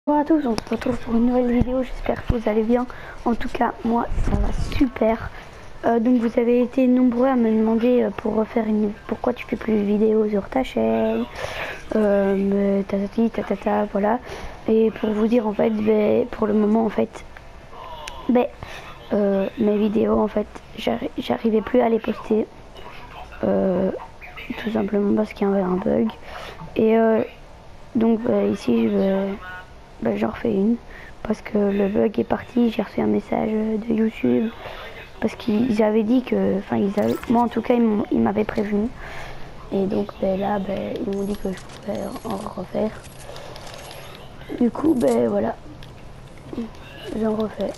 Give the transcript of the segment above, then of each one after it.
Bonjour à tous, on se retrouve pour une nouvelle vidéo, j'espère que vous allez bien. En tout cas, moi ça va super. Donc vous avez été nombreux à me demander pour refaire pourquoi tu fais plus de vidéos sur ta chaîne, tatati tatata, voilà. Et pour vous dire en fait, pour le moment en fait, mes vidéos en fait, j'arrivais plus à les poster, tout simplement parce qu'il y avait un bug. Et donc ici j'en refais une parce que le bug est parti. J'ai reçu un message de YouTube parce qu'ils avaient dit que, moi en tout cas ils m'avaient prévenu, et donc là ils m'ont dit que je pouvais en refaire. Du coup voilà, j'en refais.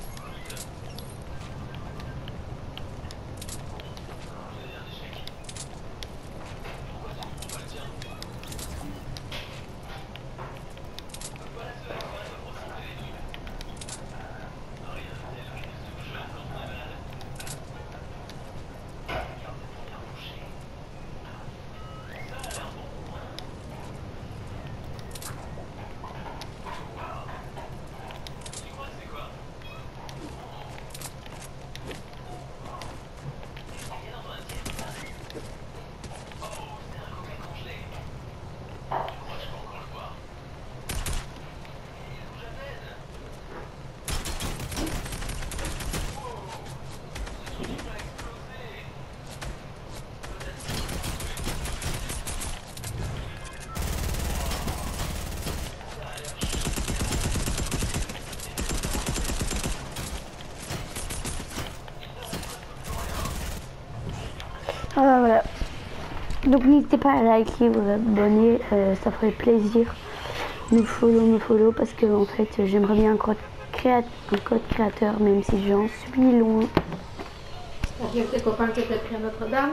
Voilà. Donc n'hésitez pas à liker, vous abonner, ça ferait plaisir. Me follow parce que en fait j'aimerais bien un code créateur, même si j'en suis loin. J'ai tes copains qui étaient pris à Notre-Dame.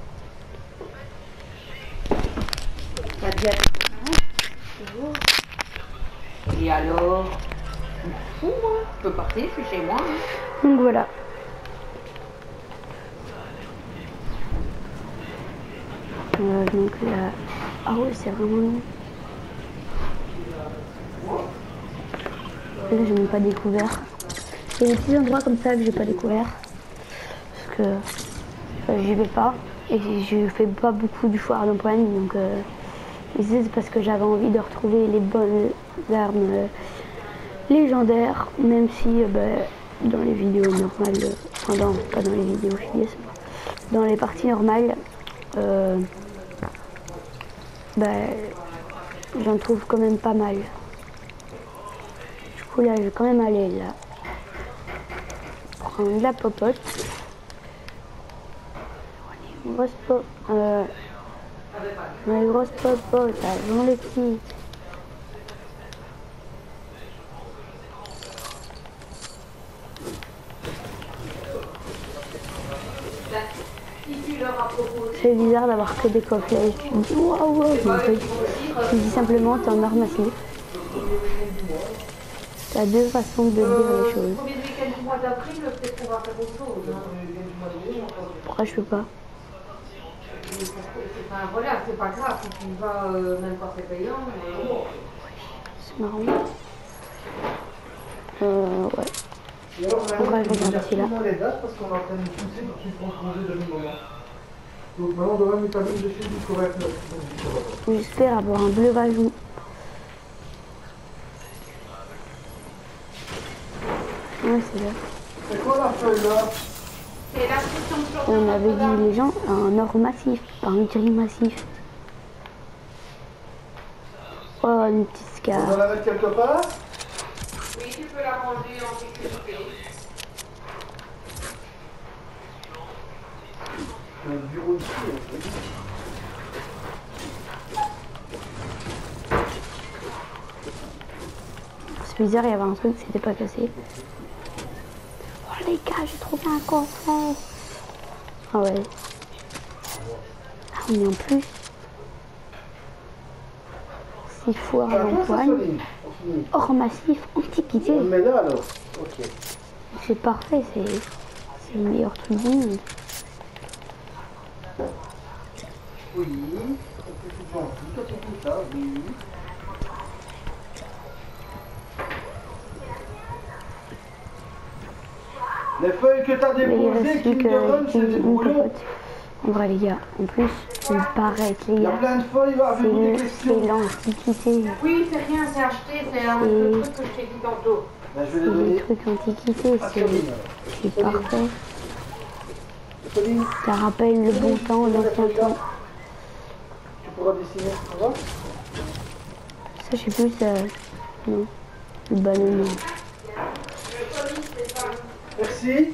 T'as dit à tes copains? Toujours. Et alors? Fou, moi. Je peux partir, je suis chez moi. Donc voilà. Donc là, ah ouais, c'est vraiment long. Là j'ai même pas découvert. Il y a des petits endroits comme ça que j'ai pas découvert parce que j'y vais pas et je fais pas beaucoup du foire d'empoigne, donc c'est parce que j'avais envie de retrouver les bonnes armes légendaires, même si dans les vidéos normales, pas dans les vidéos FPS, dans les parties normales, j'en trouve quand même pas mal. Du coup là je vais quand même aller là prendre la popote, les grosses popotes, avant les petits. C'est bizarre d'avoir que des coffrets. Tu me dis waouh, tu dis simplement t'es en or massif. T'as deux façons de dire les choses. Pourquoi je peux pas? Voilà, c'est pas grave, si tu vas même quand c'est payant. C'est marrant. Ouais. Pourquoi je regarde ici là? Donc maintenant on devrait mettre un dessus du correct. J'espère avoir un bleu rajout. Ouais, c'est là. C'est quoi la feuille là? C'est l'inscription de Fleur de On avait Notre-Dame. dit les gens un or massif, pas un gris massif. Oh, une petite On scar. va la mettre quelque part? Oui, tu peux la ranger en sécurité. Le bureau ici. C'est bizarre, il y avait un truc, c'était pas cassé. Oh les gars, j'ai trouvé un coffret. Ah ouais. Ah mais en plus, 6 fois d'empoigne, or massif, antiquité. On le met là alors. Ok. C'est parfait, c'est le meilleur truc du monde. Oui. C'est tout gentil, quand tu dis ça, oui. Les feuilles que t'as Mais il déposées, reste plus Kinderman, c'est des qu'une boulons. popote. En vrai, les gars, en plus, il paraît que les Il y a gars, plein de feuilles, avez-vous des questions? c'est l'antiquité. Oui, c'est rien, c'est acheté, c'est un Et- truc que je t'ai dit tantôt. Ben, je vais C'est les des donner trucs antiquité, à Pauline. c'est parfait. Pauline, Ça rappelle le bon temps, l'ancien temps. tu pourras dessiner, ça va? Ça, je sais plus, ça... Non, le ballon, non. Merci.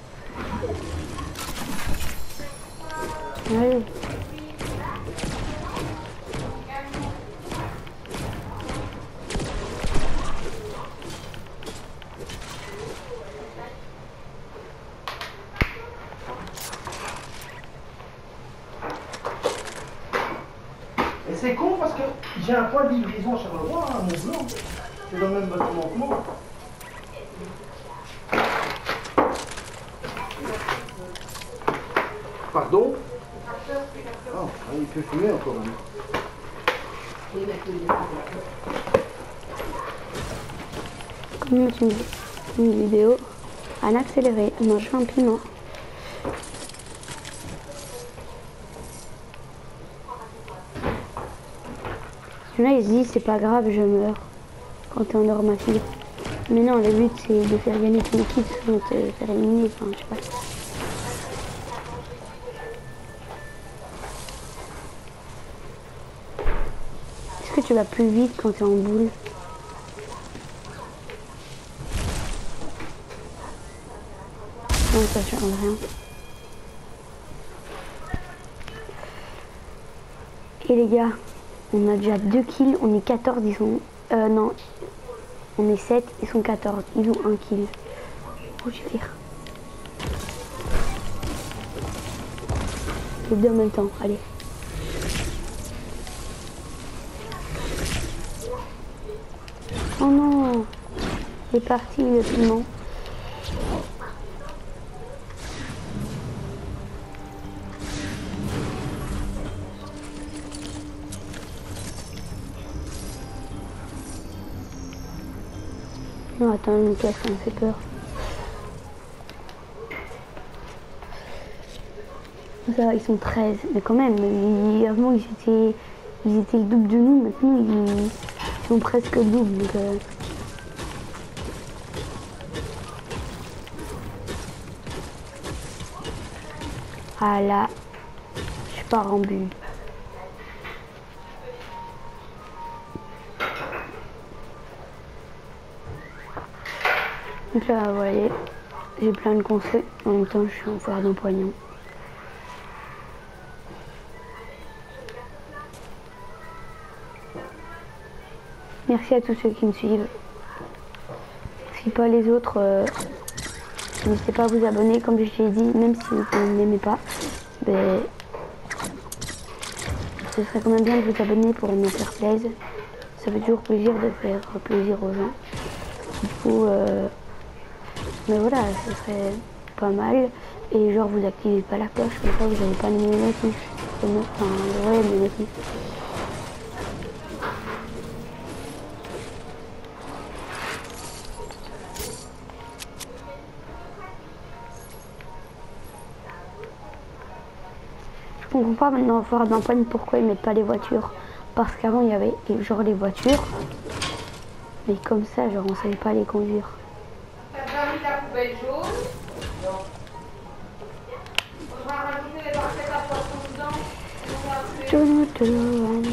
Ouais. Et c'est con parce que j'ai un point de livraison à Charleroi, à Mont-Blanc. C'est dans le même bâtiment que moi. Pardon? Ah, il peut fumer encore. Hein. Comment tu me dis une vidéo en accéléré, manger un piment. Là, il se dit c'est pas grave, je meurs quand t'es en normatif. Mais non, le but c'est de faire gagner ton équipe, sinon te faire éliminer, enfin je sais pas. Est-ce que tu vas plus vite quand t'es en boule? Non, ça change rien. Et les gars, on a déjà 2 kills, on est 14, ils sont... non, on est 7, ils sont 14, ils ont 1 kill. Oh, je vais rire. Les deux en même temps, allez. Oh non, c'est parti le piment. Non, attends, Lucas, ça me fait peur. Ça, ils sont 13, mais quand même, avant ils étaient le double de nous, maintenant ils sont presque le double. Donc, ah là, je pars en bulle. Donc là, vous voyez, j'ai plein de conseils. En même temps, je suis en foire d'empoignant. Merci à tous ceux qui me suivent. Si pas les autres, n'hésitez pas à vous abonner, comme je l'ai dit, même si vous ne m'aimez pas. Mais ce serait quand même bien de vous abonner pour me faire plaisir. Ça fait toujours plaisir de faire plaisir aux gens. Du coup, mais voilà, ce serait pas mal. Et genre, vous activez pas la cloche, comme ça vous n'avez pas de notifs. Enfin, ouais, mes notifs. Je comprends pas maintenant voir d'empoigne pourquoi ils mettent pas les voitures. Parce qu'avant il y avait genre les voitures. Mais comme ça, genre on savait pas les conduire. T'as déjà mis ta poubelle jaune? Non. On va rajouter les barquettes à poisson dedans.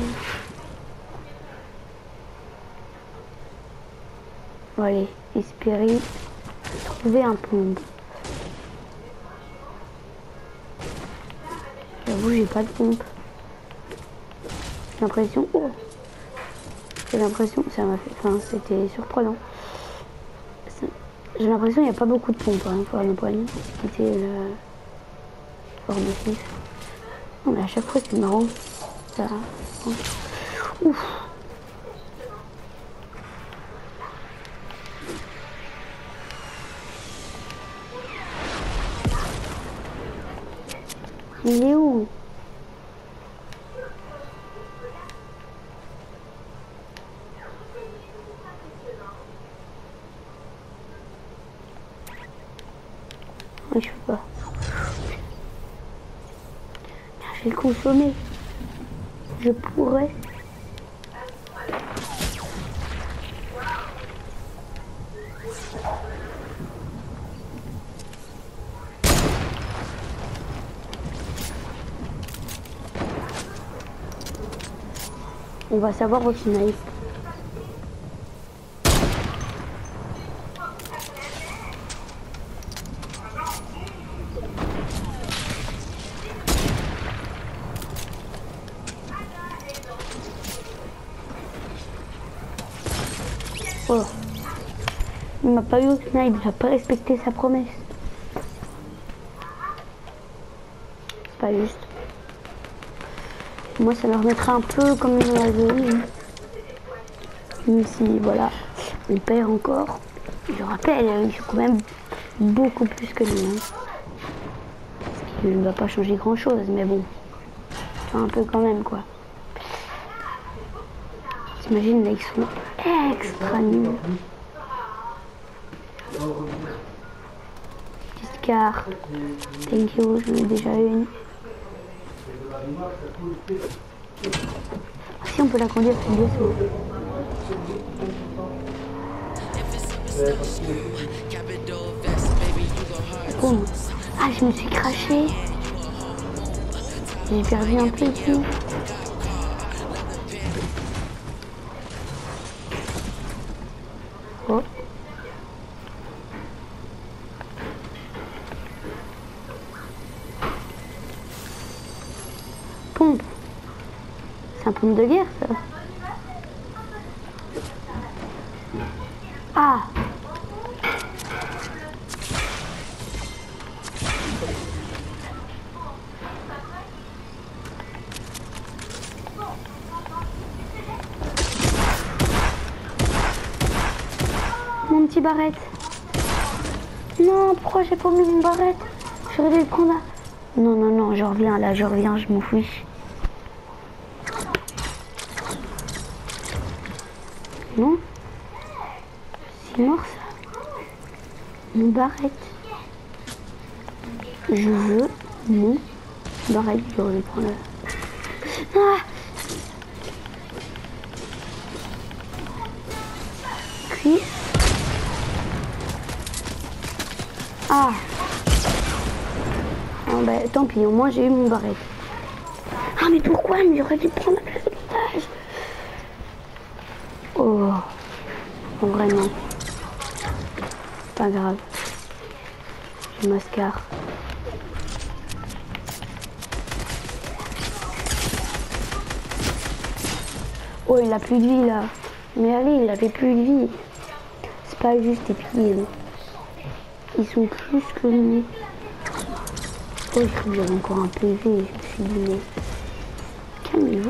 Bon, allez, espérer trouver un pompe. J'avoue, j'ai pas de pompe. J'ai l'impression... Oh, j'ai l'impression... Ça m'a fait... Enfin, c'était surprenant. J'ai l'impression qu'il n'y a pas beaucoup de pompes, hein, pour un empoignant. C'était le formatif. Non, mais à chaque fois, c'est marrant. Ça... Ouf. Il est où? Oui, je peux pas. Je vais le consommer. Je pourrais. On va savoir au final. Oh. Il m'a pas eu au final, il n'a pas respecté sa promesse. C'est pas juste. Moi, ça me remettra un peu comme dans la zone. Même si, voilà, on perd encore. Je rappelle, ils sont quand même beaucoup plus que nous. Hein. Ce qui ne va pas changer grand chose, mais bon. Un peu quand même, quoi. T'imagines, là, ils sont extra nuls. Petite carte. Thank you, j'en ai déjà une. Si on peut la conduire, c'est bien sûr. Oh. Ah, je me suis craché. J'ai perdu un peu ici. Oh. Pompe. C'est un pompe de guerre, ça. Ah. Mon petit barrette. Non, pourquoi j'ai pas mis mon barrette? J'aurais dû le prendre là. Non, non, non, je reviens là, je reviens, je m'en fiche. Non? C'est mort ça. Mon barrette. Je veux mon barrette, j'aurais dû le prendre là. Ah! Puis. Ah! Ah bah tant pis, au moins j'ai eu mon barrette. Ah mais pourquoi? Mais j'aurais dû prendre la place de montage. Oh. Bon, vraiment. Pas grave. Je mascar. Oh, il a plus de vie là. Mais allez, il avait plus de vie. C'est pas juste, et puis ils sont plus que nous. Oh, je crois que j'avais encore un PV. Je me suis dit, mais calmez-vous.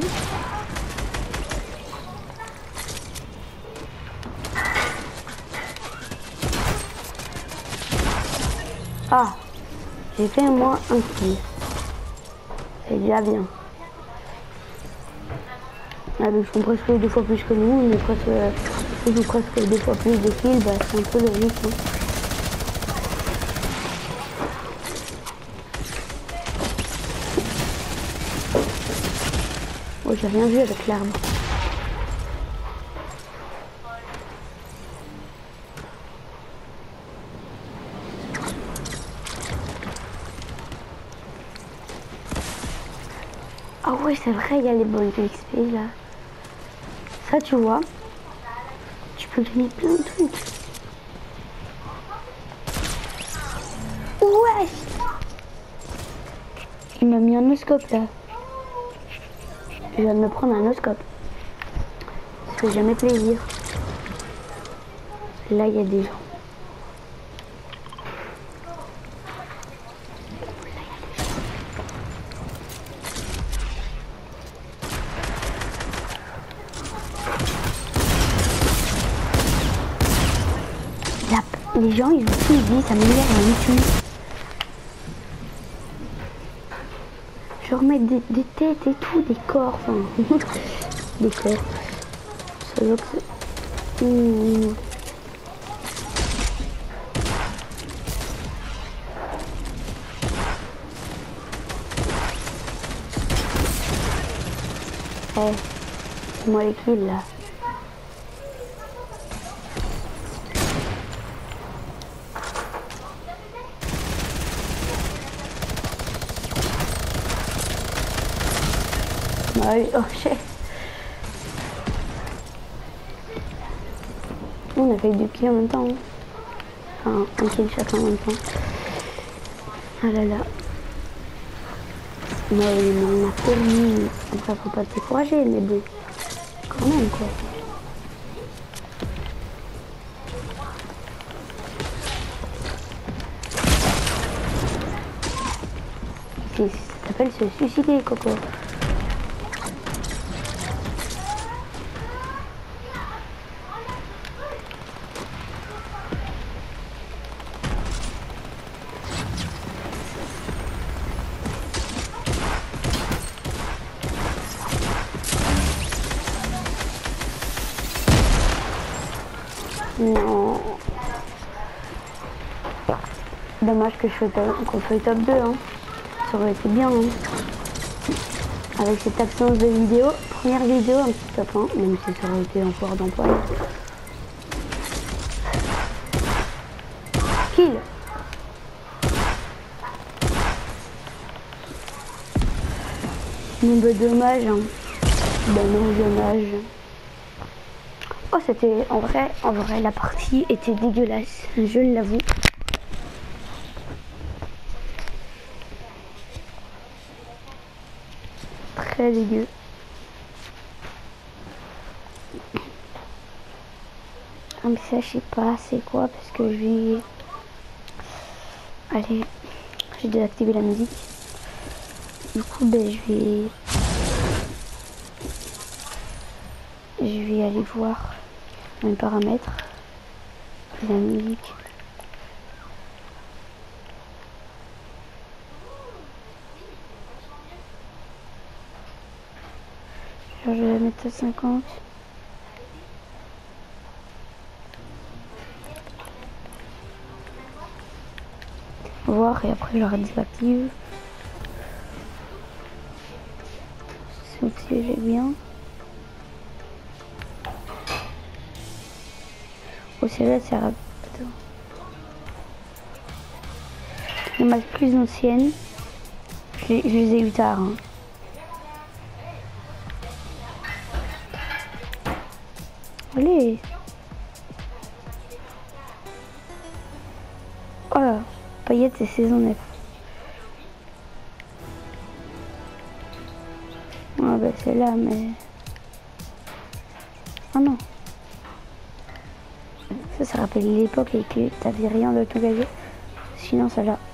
Ah, j'ai fait moi un kill. C'est déjà bien. Ah, ils sont presque 2 fois plus que nous, mais ils ont presque 2 fois plus de kills, bah, c'est un peu logique. Hein. Oh, j'ai rien vu avec l'arbre. Ah ouais, c'est vrai, il y a les bonnes XP là. Ça, tu vois, tu peux gagner plein de trucs. Ouais! Il m'a mis un noscope là. Je viens de me prendre un noscope. Ça fait jamais plaisir. Là, il y a des gens. Les gens, ils ont tout dit, ça m'énerve à YouTube. Je remets des têtes et tout, des corps, enfin, des corps. Ça veut que c'est... Eh, c'est moi les kills là. Bah oui, oh chef. On a fait 2 kills en même temps. Hein. Enfin, un kill chacun en même temps. Ah là là. Mais on a fait une... Après, faut pas se décourager, mais bon. Quand même, quoi. Ça s'appelle se suicider, Coco. Non. Dommage que qu'on fait top 2, hein. Ça aurait été bien, hein. Avec cette absence de vidéo, première vidéo, un petit top 1, même si ça aurait été un foire d'emploi. Kill. Bon, bah dommage, hein. Bah non, dommage. Oh, c'était en vrai, la partie était dégueulasse, je l'avoue. Très dégueu. Ah, mais ça, je sais pas c'est quoi, parce que je vais... Allez, j'ai désactivé la musique. Du coup, ben, je vais aller voir dans les paramètres de la musique. Genre, je vais la mettre à 50. Voir et après je la désactive. C'est aussi j'ai bien. Oh, celle-là, c'est rapide. Les maths plus anciennes, je les ai eu tard. Hein. Allez. Oh là, paillettes, c'est saison 9. Ah bah c'est là, mais... Ah non. Ça rappelle l'époque et que t'avais rien de tout gagné. Sinon ça là.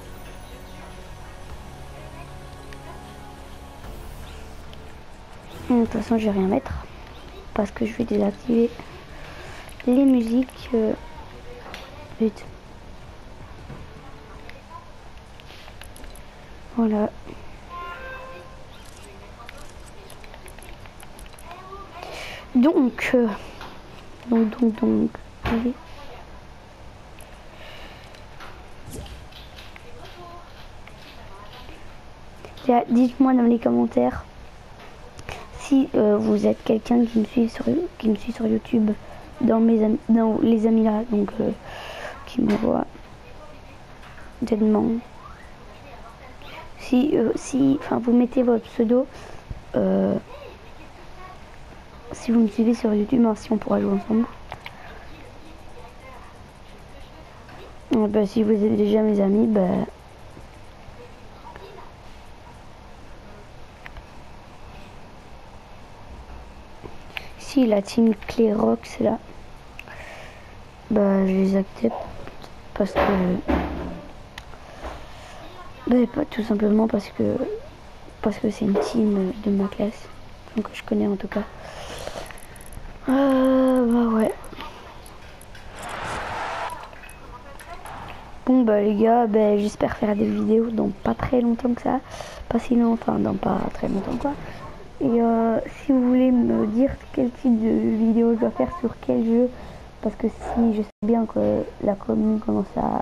De toute façon je vais rien mettre. Parce que je vais désactiver les musiques. Vite. Voilà. Donc, allez. Dites-moi dans les commentaires si vous êtes quelqu'un qui me suit sur YouTube, dans les amis là, donc qui me voit tellement. Si vous mettez votre pseudo, si vous me suivez sur YouTube, si on pourra jouer ensemble. Bah, si vous êtes déjà mes amis, bah... Si la team Clérox là, bah je les accepte parce que... Bah, pas tout simplement parce que c'est une team de ma classe, donc je connais en tout cas. Bah ouais. Bon bah les gars, bah, j'espère faire des vidéos dans pas très longtemps que ça. Pas si longtemps, dans pas très longtemps quoi. Et si vous voulez me dire quel type de vidéo je dois faire sur quel jeu, parce que si je sais bien que la commune commence à...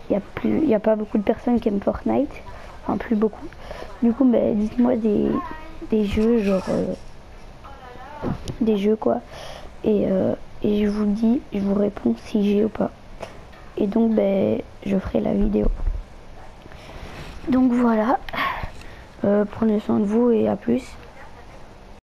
Il y a pas beaucoup de personnes qui aiment Fortnite, enfin plus beaucoup. Du coup, bah, dites-moi des jeux, genre des jeux quoi. Et je vous dis, je vous réponds si j'ai ou pas. Et donc ben je ferai la vidéo. Donc voilà, prenez soin de vous et à plus.